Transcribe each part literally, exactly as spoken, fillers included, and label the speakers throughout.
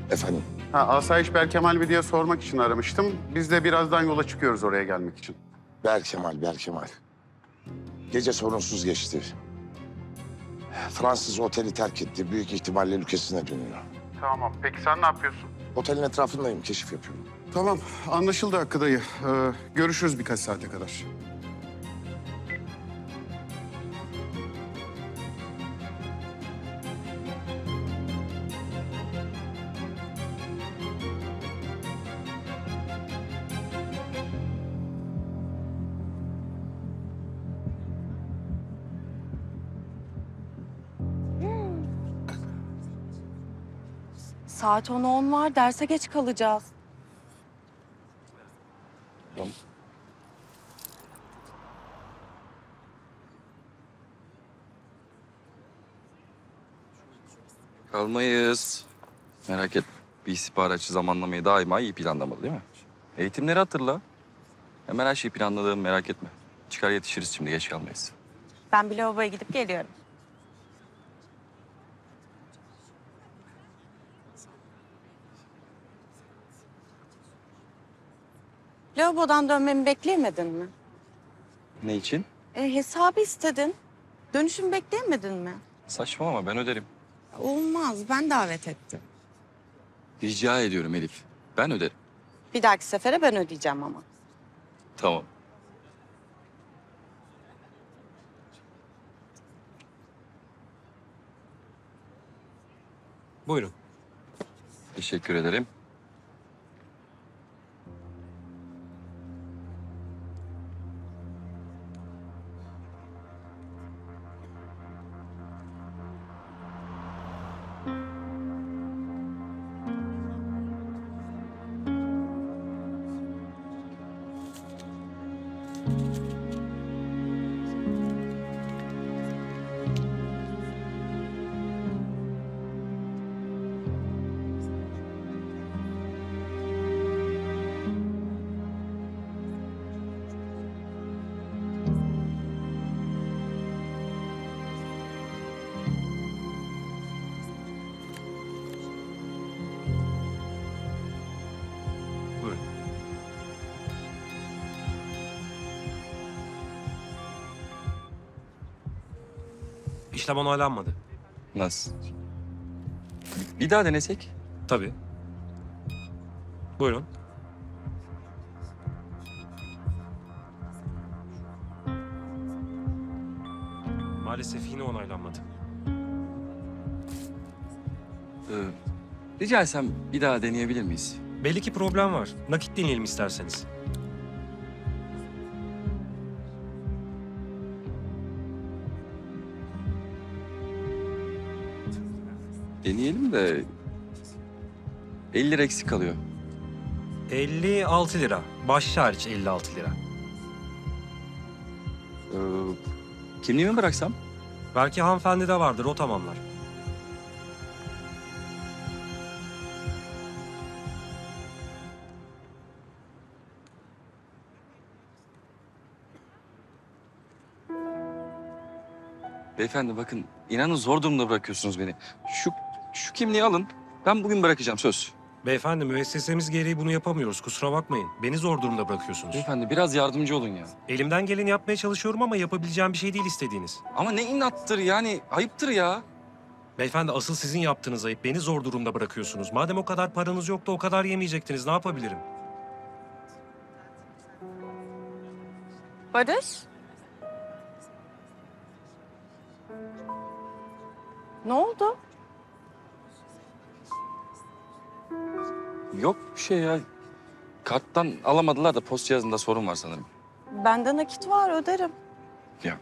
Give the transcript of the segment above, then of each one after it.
Speaker 1: Efendim?
Speaker 2: Ha, Asayiş Berkemal mi diye sormak için aramıştım. Biz de birazdan yola çıkıyoruz oraya gelmek için.
Speaker 1: Berkemal, Berkemal. Gece sorunsuz geçti. Fransız oteli terk etti. Büyük ihtimalle ülkesine dönüyor.
Speaker 2: Tamam. Peki sen ne yapıyorsun?
Speaker 1: Otelin etrafındayım, keşif yapıyorum.
Speaker 2: Tamam. Anlaşıldı Hakkı dayı. Ee, görüşürüz birkaç saate kadar.
Speaker 3: Saat on on var. Derse geç kalacağız.
Speaker 1: Tamam.
Speaker 4: Kalmayız. Merak etme. Bir istihbaratçı zamanlamayı daima iyi planlamalı değil mi? Eğitimleri hatırla. Hemen her şeyi planladığım merak etme. Çıkar yetişiriz şimdi, geç kalmayız.
Speaker 3: Ben bir lavaboya gidip geliyorum. Lavabodan dönmemi bekleyemedin mi?
Speaker 4: Ne için?
Speaker 3: E, hesabı istedin. Dönüşümü bekleyemedin mi?
Speaker 4: Saçmalama, ben öderim.
Speaker 3: Olmaz. Ben davet ettim.
Speaker 4: Rica ediyorum Elif. Ben öderim.
Speaker 3: Bir dahaki sefere ben ödeyeceğim ama.
Speaker 4: Tamam.
Speaker 5: Buyurun.
Speaker 4: Teşekkür ederim.
Speaker 5: Buyurun. İşlem onaylanmadı.
Speaker 4: Nasıl? Bir daha denesek?
Speaker 5: Tabii. Buyurun. Maalesef yine onaylanmadı.
Speaker 4: Ee, rica etsem bir daha deneyebilir miyiz?
Speaker 5: Belli ki problem var. Nakit deneyelim isterseniz.
Speaker 4: Deneyelim de elli lira eksik kalıyor.
Speaker 5: elli altı lira. Bahşiş hariç elli altı lira.
Speaker 4: Ee, kimliğimi bıraksam?
Speaker 5: Belki hanımefendi de vardır, o tamamlar.
Speaker 4: Beyefendi bakın, inanın zor durumda bırakıyorsunuz beni. Şu şu kimliği alın. Ben bugün bırakacağım, söz.
Speaker 5: Beyefendi, müessesemiz gereği bunu yapamıyoruz. Kusura bakmayın. Beni zor durumda bırakıyorsunuz.
Speaker 4: Beyefendi biraz yardımcı olun ya.
Speaker 5: Elimden geleni yapmaya çalışıyorum ama yapabileceğim bir şey değil istediğiniz.
Speaker 4: Ama ne inattır yani, ayıptır ya.
Speaker 5: Beyefendi, asıl sizin yaptığınız ayıp. Beni zor durumda bırakıyorsunuz. Madem o kadar paranız yoktu, o kadar yemeyecektiniz. Ne yapabilirim?
Speaker 3: Barış? Ne oldu?
Speaker 4: Yok bir şey ya. Karttan alamadılar da post cihazında sorun var sanırım.
Speaker 3: Bende nakit var, öderim.
Speaker 4: Ya.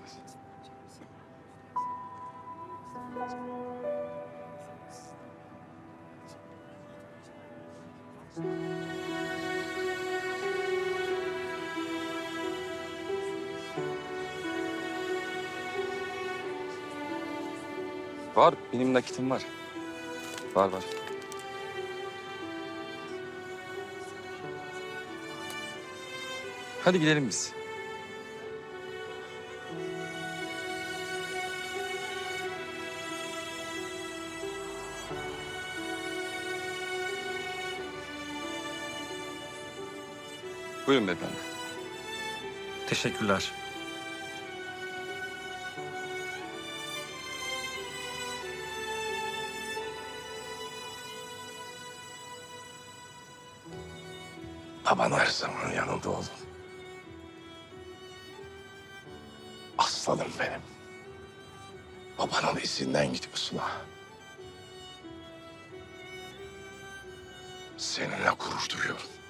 Speaker 4: Var, benim nakitim var. Var var. Hadi gidelim biz. Buyurun beyefendi.
Speaker 5: Teşekkürler.
Speaker 1: Baban her zaman yanında oğlum. Aslanım benim. Babanın izinden gidiyorsun ha. Seninle gurur duyuyorum.